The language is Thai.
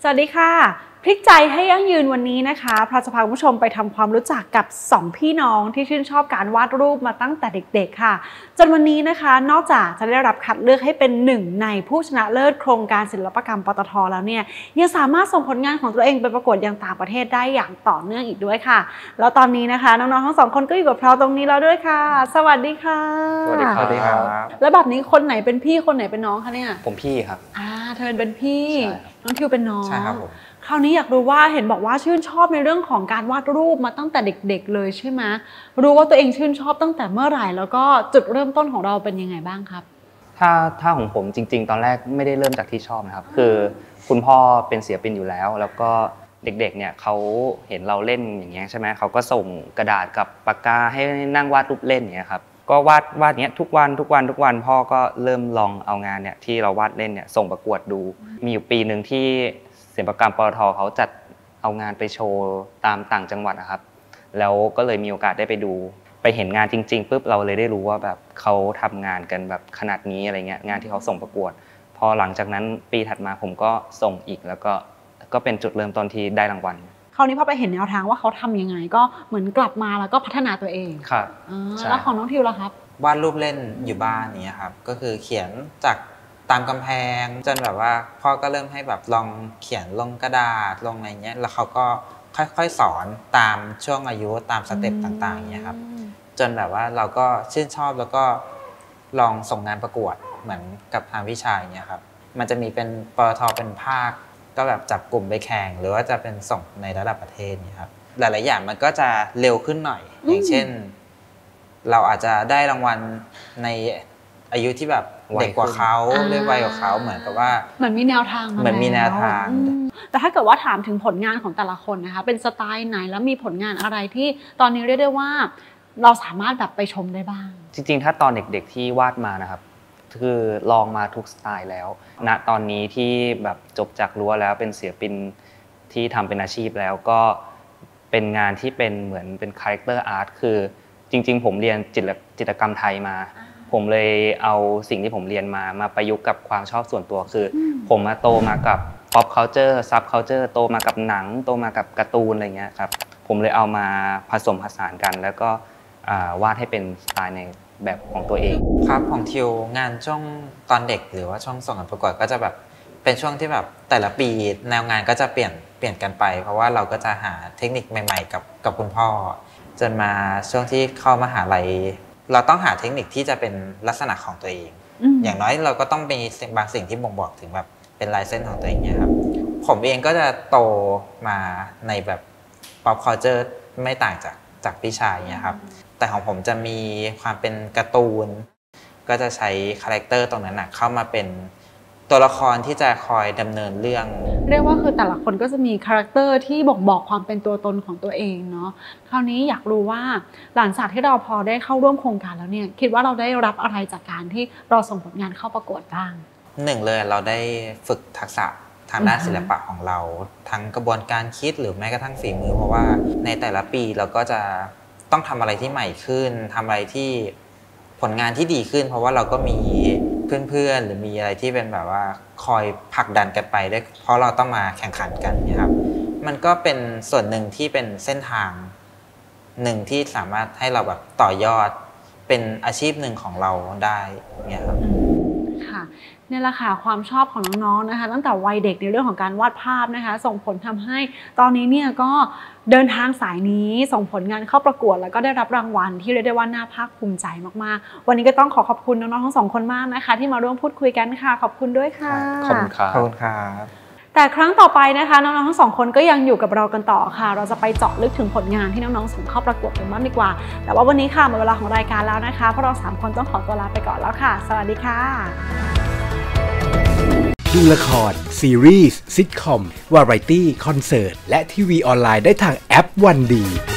สวัสดีค่ะพลิกใจให้ยั่งยืนวันนี้นะคะเพราะจะพาคุณผู้ชมไปทำความรู้จักกับ2พี่น้องที่ชื่นชอบการวาดรูปมาตั้งแต่เด็กๆค่ะจนวันนี้นะคะนอกจากจะได้รับคัดเลือกให้เป็นหนึ่งในผู้ชนะเลิศโครงการศิลปกรรมปตท.แล้วเนี่ยยังสามารถส่งผลงานของตัวเองไปประกวดยังต่างประเทศได้อย่างต่อเนื่องอีกด้วยค่ะแล้วตอนนี้นะคะน้องๆทั้ง2คนก็อยู่กับเราตรงนี้แล้วด้วยค่ะสวัสดีค่ะสวัสดีครับแล้วแบบนี้คนไหนเป็นพี่คนไหนเป็นน้องคะเนี่ยผมพี่ครับเธอเป็นพี่น้องทิวเป็นน้องใช่ครับผมคราวนี้อยากรู้ว่าเห็นบอกว่าชื่นชอบในเรื่องของการวาดรูปมาตั้งแต่เด็กๆเลยใช่ไหมรู้ว่าตัวเองชื่นชอบตั้งแต่เมื่อไหร่แล้วก็จุดเริ่มต้นของเราเป็นยังไงบ้างครับถ้าของผมจริงๆตอนแรกไม่ได้เริ่มจากที่ชอบนะครับคือคุณพ่อเป็นศิลปินอยู่แล้วแล้วก็เด็กๆเนี่ยเขาเห็นเราเล่นอย่างเงี้ยใช่ไหมเขาก็ส่งกระดาษกับปากกาให้นั่งวาดรูปเล่นอย่างเงี้ยครับก็วาดเนี้ยทุกวันพ่อก็เริ่มลองเอางานเนี่ยที่เราวาดเล่นเนี่ยส่งประกวดดูมีอยู่ปีหนึ่งที่ศิลปกรรมปตท.เขาจัดเอางานไปโชว์ตามต่างจังหวัดนะครับแล้วก็เลยมีโอกาสได้ไปดูไปเห็นงานจริงๆปุ๊บเราเลยได้รู้ว่าแบบเขาทำงานกันแบบขนาดนี้อะไรเงี้ยงานที่เขาส่งประกวดพอหลังจากนั้นปีถัดมาผมก็ส่งอีกแล้วก็เป็นจุดเริ่มต้นที่ได้รางวัลคราวนี้พอไปเห็นแนวทางว่าเขาทำยังไงก็เหมือนกลับมาแล้วก็พัฒนาตัวเองครับแล้วของน้องทิวล่ะครับวาดรูปเล่นอยู่บ้านนี้ครับก็คือเขียนจากตามกำแพงจนแบบว่าพ่อก็เริ่มให้แบบลองเขียนลงกระดาษลงอะไรเงี้ยแล้วเขาก็ค่อยๆสอนตามช่วงอายุตามสเต็ปต่างๆเงี้ยครับจนแบบว่าเราก็ชื่นชอบแล้วก็ลองส่งงานประกวดเหมือนกับทางวิชาอย่างเงี้ยครับมันจะมีเป็นปตท.เป็นภาคก็แบบจับกลุ่มไปแข่งหรือว่าจะเป็นส่งในระดับประเทศเนี่ยครับหลายๆอย่างมันก็จะเร็วขึ้นหน่อยอย่างเช่นเราอาจจะได้รางวัลในอายุที่แบบเด็กกว่าเขาเรียกวัยกว่าเขาเหมือนกับว่าเหมือนมีแนวทางแต่ถ้าเกิดว่าถามถึงผลงานของแต่ละคนนะคะเป็นสไตล์ไหนแล้วมีผลงานอะไรที่ตอนนี้เรียกได้ว่าเราสามารถแบบไปชมได้บ้างจริงๆถ้าตอนเด็กๆที่วาดมานะครับคือลองมาทุกสไตล์แล้วณตอนนี้ที่แบบจบจากรั้วแล้วเป็นศิลปินที่ทำเป็นอาชีพแล้วก็เป็นงานที่เป็นเหมือนเป็นคาแรคเตอร์อาร์ตคือจริงๆผมเรียนจิตรกรรมไทยมาผมเลยเอาสิ่งที่ผมเรียนมาประยุกต์กับความชอบส่วนตัวคือผมมาโตมากับ pop culture sub culture โตมากับหนังโตมากับการ์ตูนอะไรเงี้ยครับผมเลยเอามาผสมผสานกันแล้วก็วาดให้เป็นสไตล์ในแบบของตัวเองครับของทิวงานช่วงตอนเด็กหรือว่าช่วงส่งงานประกวดก็จะแบบเป็นช่วงที่แบบแต่ละปีแนวงานก็จะเปลี่ยนกันไปเพราะว่าเราก็จะหาเทคนิคใหม่ๆกับคุณพ่อจนมาช่วงที่เข้ามหาลัยเราต้องหาเทคนิคที่จะเป็นลักษณะของตัวเองอย่างน้อยเราก็ต้องมีบางสิ่งที่บ่งบอกถึงแบบเป็นลายเส้นของตัวเองเนี่ยครับผมเองก็จะโตมาในแบบ pop culture ไม่ต่างจากพี่ชายเนี่ยครับแต่ของผมจะมีความเป็นการ์ตูนก็จะใช้คาแรคเตอร์ตรงนั้นเข้ามาเป็นตัวละครที่จะคอยดำเนินเรื่องเรียกว่าคือแต่ละคนก็จะมีคาแรคเตอร์ที่บ่งบอกความเป็นตัวตนของตัวเองเนาะคราวนี้อยากรู้ว่าหลังจากที่เราพอได้เข้าร่วมโครงการแล้วเนี่ยคิดว่าเราได้รับอะไรจากการที่เราส่งผลงานเข้าประกวดบ้างหนึ่งเลยเราได้ฝึกทักษะทางด้านศิลปะของเราทั้งกระบวนการคิดหรือแม้กระทั่งฝีมือเพราะว่าในแต่ละปีเราก็จะต้องทำอะไรที่ใหม่ขึ้นทำอะไรที่ผลงานที่ดีขึ้นเพราะว่าเราก็มีเพื่อนๆหรือมีอะไรที่เป็นแบบว่าคอยผลักดันกันไปได้เพราะเราต้องมาแข่งขันกันเนี่ยครับมันก็เป็นส่วนหนึ่งที่เป็นเส้นทางหนึ่งที่สามารถให้เราแบบต่อยอดเป็นอาชีพหนึ่งของเราได้เนี่ยครับค่ะนี่แหละค่ะความชอบของน้องๆนะคะตั้งแต่วัยเด็กในเรื่องของการวาดภาพนะคะส่งผลทำให้ตอนนี้เนี่ยก็เดินทางสายนี้ส่งผลงานเข้าประกวดแล้วก็ได้รับรางวัลที่เรียกได้ว่าน่าภาคภูมิใจมากๆวันนี้ก็ต้องขอบคุณน้องๆทั้งสองคนมากนะคะที่มาร่วมพูดคุยกันค่ะขอบคุณด้วยค่ะขอบคุณครับแต่ครั้งต่อไปนะคะน้องๆทั้งสองคนก็ยังอยู่กับเรากันต่อค่ะเราจะไปเจาะลึกถึงผลงานที่น้องๆส่งเข้าประกวดกันบ้างดีกว่าแต่ว่าวันนี้ค่ะหมดเวลาของรายการแล้วนะคะเพราะเรา3คนต้องขอตัวลาไปก่อนแล้วค่ะสวัสดีค่ะดูละครซีรีส์ซิทคอมวาไรตี้คอนเสิร์ตและทีวีออนไลน์ได้ทางแอปวันดี